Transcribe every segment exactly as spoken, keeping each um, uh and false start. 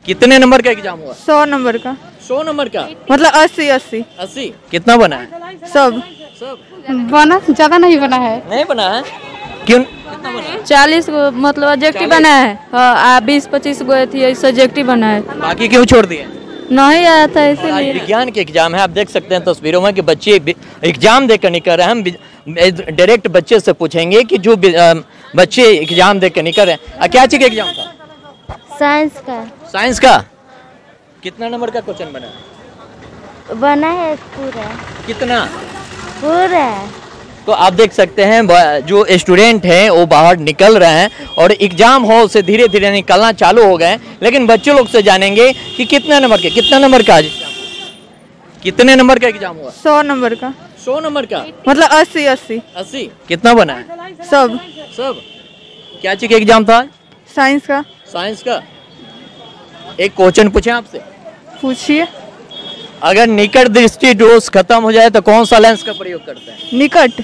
कितने नंबर का एग्जाम हुआ? सौ नंबर का। सौ नंबर का मतलब अस्सी अस्सी अस्सी। कितना बना है? सब सब बना, ज्यादा नहीं बना है। नहीं बना है, क्यों? कितना बना है? चालीस गो मतलब ऑब्जेक्टिव बना है। हाँ, बीस पच्चीस गो थी सब्जेक्टिव बना है। बाकी क्यों छोड़ दिए? नहीं आया था आज इसीलिए। विज्ञान के एग्जाम है, आप देख सकते हैं तस्वीरों में कि बच्चे एग्जाम देकर निकल रहे हैं। हम डायरेक्ट बच्चे से पूछेंगे कि जो बच्चे एग्जाम देकर निकल रहे हैं, क्या चीज का एग्जाम था? साइंस का। साइंस का। कितना नंबर का क्वेश्चन बना है? बना है पूरा। कितना? पूरा। तो आप देख सकते हैं जो स्टूडेंट हैं वो बाहर निकल रहे हैं और एग्जाम हॉल से धीरे धीरे निकलना चालू हो गए। लेकिन बच्चे लोग से जानेंगे कि कितने नंबर के कितना नंबर का कितने नंबर का एग्जाम हुआ? सौ नंबर का। सौ नंबर का मतलब अस्सी अस्सी अस्सी। कितना बना है? सब सब। क्या चीज का एग्जाम था? साइंस का। साइंस का। एक क्वेश्चन पूछे आपसे, पूछिए। अगर निकट दृष्टि दोष खत्म हो जाए तो कौन सा लेंस का प्रयोग करते हैं? निकट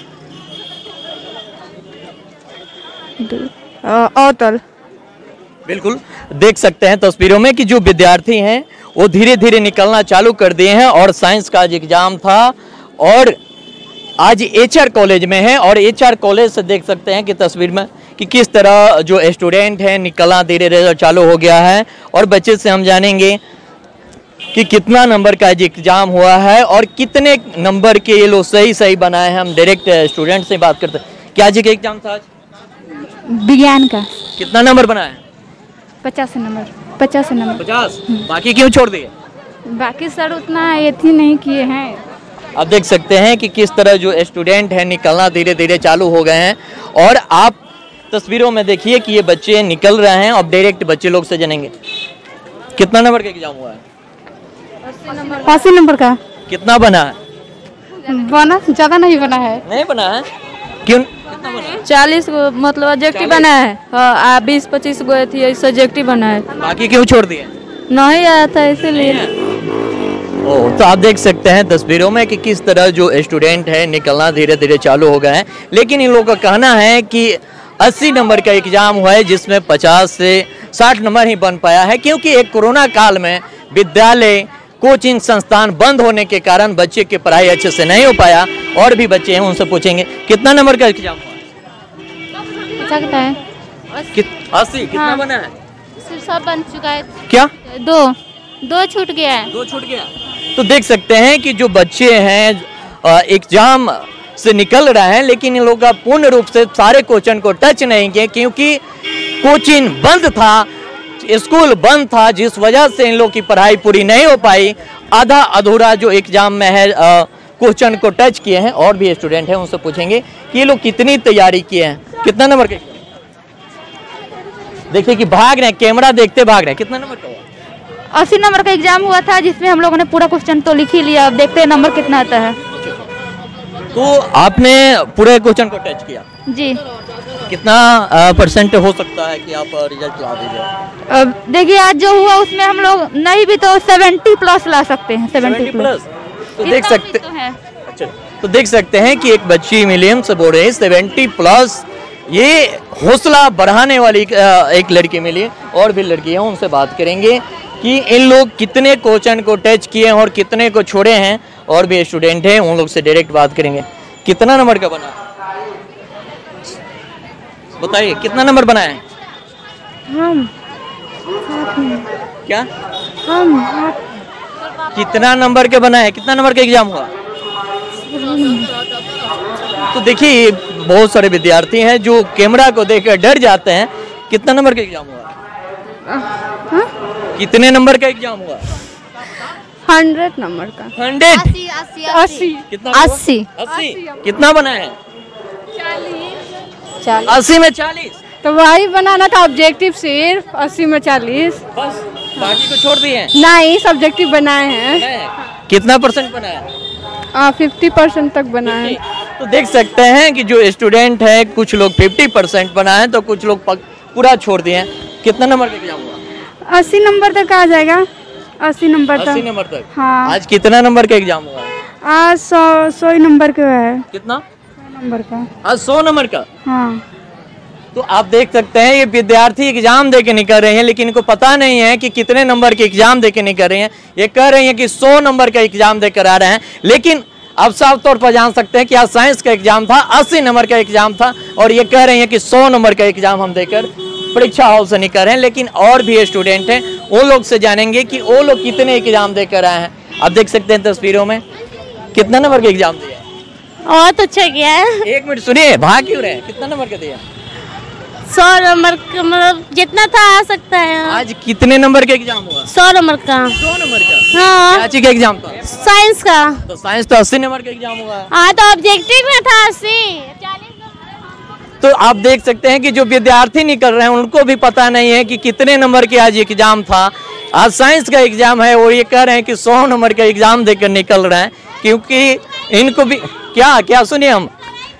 अवतल। बिल्कुल देख सकते हैं तस्वीरों में कि जो विद्यार्थी हैं वो धीरे धीरे निकलना चालू कर दिए हैं और साइंस का आज एग्जाम था और आज एचआर कॉलेज में है और एचआर कॉलेज से देख सकते हैं कि तस्वीर में कि किस तरह जो स्टूडेंट है निकलना धीरे धीरे चालू हो गया है। और बच्चे से हम जानेंगे कि कितना नंबर का एग्जाम हुआ है और कितने नंबर के ये लोग सही सही बनाए हैं। हम डायरेक्ट स्टूडेंट से बात करते हैं। क्या जी का एग्जाम था आज? विज्ञान का। कितना नंबर बनाया? पचास नंबर। पचास नंबर। पचास। बाकी क्यों छोड़ दिए? बाकी सर उतना ये थी नहीं किए हैं। आप देख सकते हैं कि किस तरह जो स्टूडेंट है निकलना धीरे धीरे चालू हो गए हैं और आप तस्वीरों में देखिए कि ये बच्चे निकल रहे हैं। अब डायरेक्ट बच्चे लोग से जानेंगे कितना नंबर का एग्जाम हुआ है? अस्सी नंबर का। कितना बना है? बना, ज्यादा नहीं बना है। नहीं बना है, क्यों? कितना बना है? चालीस गो मतलब ऑब्जेक्टिव बना है। हाँ, बीस पच्चीस गो थी सब्जेक्टिव बना है। बाकी क्यों छोड़ दिए? नहीं आया था इसीलिए। ओ, तो आप देख सकते हैं तस्वीरों में कि किस तरह जो स्टूडेंट है निकलना धीरे धीरे चालू हो गए हैं। लेकिन इन लोगों का कहना है कि अस्सी नंबर का एग्जाम हुआ है जिसमें पचास से साठ नंबर ही बन पाया है, क्योंकि एक कोरोना काल में विद्यालय कोचिंग संस्थान बंद होने के कारण बच्चे की पढ़ाई अच्छे से नहीं हो पाया। और भी बच्चे हैं उनसे पूछेंगे कितना नंबर का एग्जाम हुआ? सकता है अस्सी। कितना हाँ। बना है? सब बन चुका है। क्या? दो दो छूट गया है। दो छूट गया। तो देख सकते हैं कि जो बच्चे हैं एग्जाम से निकल रहे हैं लेकिन इन लोगों का पूर्ण रूप से सारे क्वेश्चन को टच नहीं किए, क्योंकि कोचिंग बंद था, स्कूल बंद था, जिस वजह से इन लोग की पढ़ाई पूरी नहीं हो पाई। आधा अधूरा जो एग्जाम में है क्वेश्चन को टच किए हैं। और भी स्टूडेंट हैं उनसे पूछेंगे कि ये लोग कितनी तैयारी किए हैं। कितना नंबर के? देखिए कि भाग रहे हैं, कैमरा देखते भाग रहे हैं। कितना नंबर का हुआ? अस्सी नंबर का एग्जाम हुआ था जिसमें हम लोगों ने पूरा क्वेश्चन तो लिख ही लिया। अब देखते हैं नंबर कितना आता है। तो आपने पूरे क्वेश्चन को टच किया जी। कितना परसेंट हो सकता है कि आप रिजल्ट ला दीजिए? अब देखिए आज जो हुआ उसमें हम लोग नहीं भी तो सेवेंटी प्लस ला सकते हैं। सेवेंटी प्लस तो देख सकते तो है। अच्छा, तो देख सकते हैं कि एक बच्ची मिलियम से बोल रहे हैं सेवेंटी प्लस। ये हौसला बढ़ाने वाली एक लड़की मिली। और भी लड़की हैं उनसे बात करेंगे कि इन लोग कितने क्वेश्चन को टच किए हैं और कितने को छोड़े हैं। और भी स्टूडेंट हैं उन लोग से डायरेक्ट बात करेंगे। कितना नंबर का बना? बताइए कितना नंबर बनाए हैं? हम क्या हम कितना नंबर के बना है? कितना नंबर का एग्जाम हुआ? तो देखिए बहुत सारे विद्यार्थी हैं जो कैमरा को देखकर डर जाते हैं। कितना नंबर का एग्जाम हुआ? हा? कितने नंबर का एग्जाम हुआ? हंड्रेड नंबर का। हंड्रेड। अस्सी अस्सी अस्सी। कितना? अस्सी। अस्सी। कितना बना है? चालीस। अस्सी में चालीस। तो वही बनाना था ऑब्जेक्टिव सिर्फ। अस्सी में चालीस बस, बाकी को छोड़ दिए हैं? नहीं, सब्जेक्टिव बनाए हैं। कितना परसेंट बनाया? फिफ्टी परसेंट तक बनाए। तो देख सकते हैं कि जो स्टूडेंट है कुछ लोग फिफ्टी परसेंट बनाए तो कुछ लोग पूरा छोड़ दिए हैं। कितना नंबर का एग्जाम हुआ? अस्सी नंबर तक आ जाएगा। अस्सी नंबर तक। अस्सी नंबर तक। हाँ। आज कितना नंबर का एग्जाम हुआ? आज सौ सौ नंबर का है। कितना नंबर का? आज सौ नंबर का। हाँ। तो आप देख सकते हैं ये विद्यार्थी एग्जाम दे के निकल रहे हैं, लेकिन इनको पता नहीं है कि कितने नंबर के एग्जाम दे के निकल रहे हैं। ये कह रहे हैं कि सौ नंबर का एग्जाम देकर आ रहे हैं, लेकिन अब साफ तौर पर जान सकते हैं कि आज साइंस का एग्जाम था, अस्सी नंबर का एग्जाम था, और ये कह रहे हैं कि सौ नंबर का एग्जाम हम देकर परीक्षा हॉल से निकल रहे हैं। लेकिन और भी स्टूडेंट हैं, वो लोग से जानेंगे कि वो लोग कितने एग्जाम देकर आए हैं। आप देख सकते हैं तस्वीरों में कितना नंबर का एग्जाम दिया। और तो अच्छा गया है। एक मिनट सुनिए, भाग क्यों रहे हैं? कितना नंबर का दिया? सौ नंबर का, मतलब जितना था आ सकता है। आज कितने नंबर का एग्जाम हुआ? सौ नंबर का। सौ नंबर का? हाँ। क्या चीज का एग्जाम था? साइंस का। तो साइंस तो अस्सी नंबर का एग्जाम हुआ। हाँ तो ऑब्जेक्टिव में था अस्सी। तो आप देख सकते हैं कि जो विद्यार्थी निकल रहे हैं उनको भी पता नहीं है कि कितने नंबर के आज एग्जाम था। आज साइंस का एग्जाम है, वो ये कह रहे हैं कि सौ नंबर का एग्जाम देकर निकल रहे हैं, क्योंकि इनको भी क्या क्या सुनिए हम।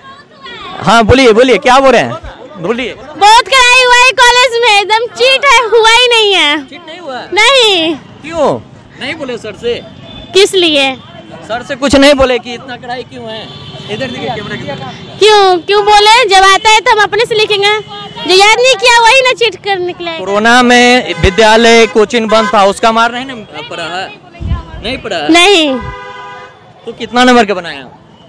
हाँ बोलिए बोलिए, क्या बोल रहे हैं? बोलिए। बहुत कराई हुआ है कॉलेज में, एकदम चीट है, हुआ ही नहीं है। चीट नहीं हुआ? नहीं। क्यों नहीं बोले सर से? किस लिए? सर से कुछ नहीं बोले कि इतना कड़ाई क्यों है? इधर देखिए कैमरा की तरफ। क्यों क्यों बोले? जब आता है तो हम अपने से लिखेंगे, जो याद नहीं किया वही ना चीट कर निकले। कोरोना में विद्यालय कोचिंग बंद था, उसका मार नहीं ना पड़ा है? नहीं पड़ा है? नहीं। तो कितना नंबर का बनाया?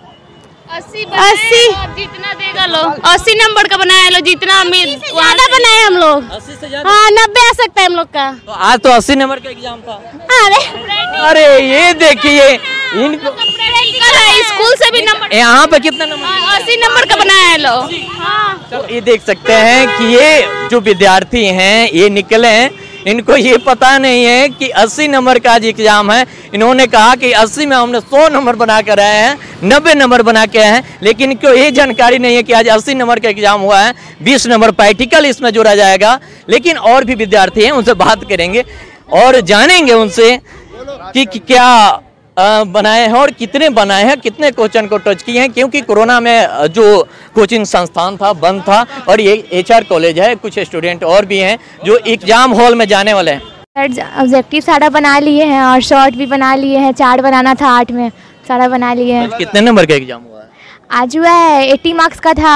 अस्सी अस्सी जितना देगा लो, अस्सी नंबर का बनाया लो, जितना ज्यादा बनाए हम लोग। अस्सी से ज्यादा? हाँ नब्बे आ सकता है हम लोग का। तो आज तो अस्सी नंबर का एग्जाम था। अरे अरे ये देखिए इनको प्रैक्टिकल है, स्कूल से भी नंबर। यहाँ पे कितना नंबर? अस्सी नंबर का बनाया लो। हाँ। तो ये देख सकते हैं कि ये जो विद्यार्थी हैं ये निकले हैं, इनको ये पता नहीं है कि अस्सी नंबर का आज एग्जाम है। इन्होंने कहा कि अस्सी में हमने सौ नंबर बना कर आए हैं, नब्बे नंबर बना के आए हैं, लेकिन इनको ये जानकारी नहीं है कि आज अस्सी नंबर का एग्जाम हुआ है, बीस नंबर प्रैक्टिकल इसमें जोड़ा जाएगा। लेकिन और भी विद्यार्थी हैं, उनसे बात करेंगे और जानेंगे उनसे कि, कि क्या आ, बनाए हैं और कितने बनाए हैं, कितने क्वेश्चन को टच किए हैं, क्योंकि कोरोना में जो कोचिंग संस्थान था बंद था और ये एचआर कॉलेज है। कुछ स्टूडेंट और भी हैं जो एग्जाम हॉल में जाने वाले हैं। सर ऑब्जेक्टिव सारा बना लिए हैं और शॉर्ट भी बना लिए हैं, चार्ट बनाना था आर्ट में, सारा बना लिए हैं। कितने नंबर का एग्जाम हुआ है? आज हुआ है अस्सी मार्क्स का था,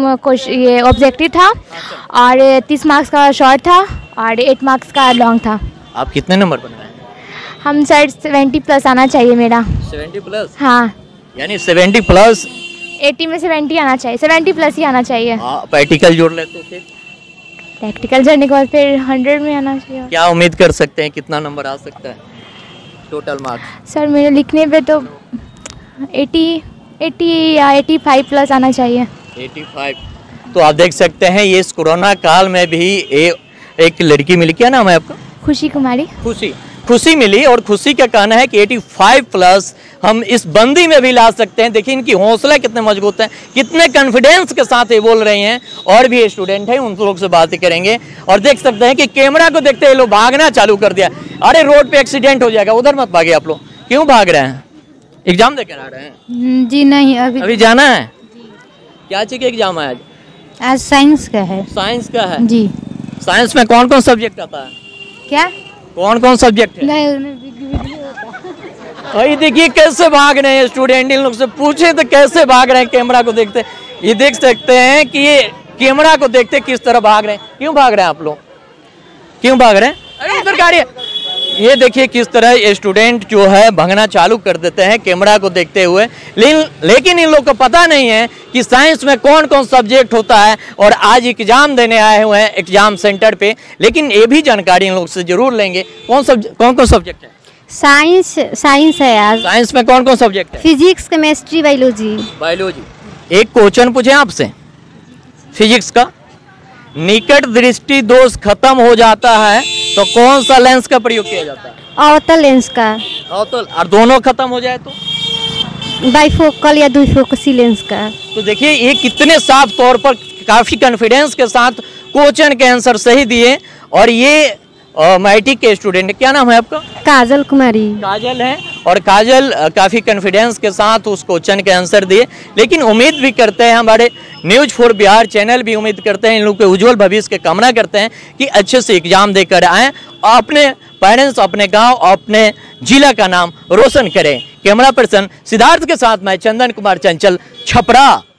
ये ऑब्जेक्टिव था, और तीस मार्क्स का शॉर्ट था और आठ मार्क्स का लॉन्ग था। आप कितने नंबर बनाए? हम सर सत्तर प्लस आना चाहिए मेरा। सत्तर प्लस? हाँ यानी सत्तर प्लस? अस्सी में सत्तर आना चाहिए, सत्तर प्लस ही आना चाहिए। प्रैक्टिकल जोड़ ले तो फिर? प्रैक्टिकल जोड़ने के बाद फिर सौ में आना चाहिए। क्या उम्मीद कर सकते हैं कितना नंबर आ सकता है टोटल मार्क्स? सर मेरे लिखने पे तो अस्सी अस्सी या पचासी प्लस आना चाहिए। पचासी। तो आप देख सकते हैं ये इस कोरोना काल में भी ए, एक लड़की मिली, क्या नाम है आपका? खुशी कुमारी। खुशी खुशी मिली, और खुशी का कहना है कि पचासी प्लस हम इस बंदी में भी ला सकते हैं। देखिए इनकी हौसला कितने मजबूत है, कितने कॉन्फिडेंस के साथ ये बोल रही हैं। और भी स्टूडेंट हैं, उन लोग से बातें करेंगे। और देख सकते हैं कि कैमरा को देखते हैं लोग भागना चालू कर दिया। अरे रोड पे एक्सीडेंट हो जाएगा, उधर मत भागे आप लोग। क्यों भाग रहे हैं? एग्जाम देकर आ रहे हैं? जी नहीं, अभी अभी जाना है। क्या चीज का एग्जाम है आज? आज साइंस का है। साइंस का है जी। साइंस में कौन कौन सब्जेक्ट आता है? क्या कौन कौन सब्जेक्ट है? भाई देखिए कैसे भाग रहे हैं स्टूडेंट, इन लोग से पूछे तो कैसे भाग रहे हैं कैमरा को देखते। ये देख सकते हैं कि ये कैमरा को देखते किस तरह भाग रहे हैं। क्यों भाग रहे हैं आप लोग? क्यों भाग रहे हैं? अरे इधर गाड़ी है। ये देखिए किस तरह ये स्टूडेंट जो है भागना चालू कर देते हैं कैमरा को देखते हुए। लेकिन लेकिन इन लोग को पता नहीं है कि साइंस में कौन कौन सब्जेक्ट होता है, और आज एग्जाम देने आए हुए हैं एग्जाम सेंटर पे। लेकिन ये भी जानकारी इन लोग से जरूर लेंगे। कौन सब्जेक्ट कौन कौन सब्जेक्ट है? साइंस साइंस है आज। साइंस में कौन कौन सब्जेक्ट है? Physics, chemistry, biology. बायोलॉजी। एक क्वेश्चन पूछे आपसे फिजिक्स का, निकट दृष्टि दोष खत्म हो जाता है तो कौन सा लेंस का प्रयोग किया जाता है? अवतल लेंस का। अवतल। और दोनों खत्म हो जाए तो? बाइफोकल या द्विफोकसी लेंस का। तो देखिए ये कितने साफ तौर पर काफी कॉन्फिडेंस के साथ क्वेश्चन के आंसर सही दिए। और ये मैट्रिक के स्टूडेंट, क्या नाम है आपका? काजल कुमारी। काजल है, और काजल अ, काफी कॉन्फिडेंस के साथ उस क्वेश्चन के आंसर दिए। लेकिन उम्मीद भी करते हैं, हमारे न्यूज फॉर बिहार चैनल भी उम्मीद करते हैं, इन लोग के उज्जवल भविष्य की कामना करते हैं कि अच्छे से एग्जाम देकर आएँ, अपने पेरेंट्स, अपने गांव, अपने जिला का नाम रोशन करें। कैमरा पर्सन सिद्धार्थ के साथ मैं चंदन कुमार चंचल, छपरा।